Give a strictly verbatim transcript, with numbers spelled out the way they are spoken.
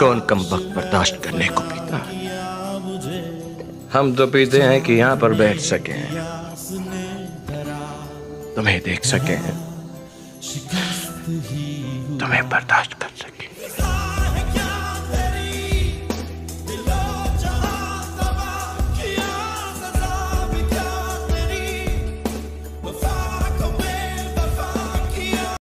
कौन कमबख्त बर्दाश्त करने को पीता। हम तो पीते हैं कि यहां पर बैठ सकें, तुम्हें देख सकें, तुम्हें बर्दाश्त कर सकें।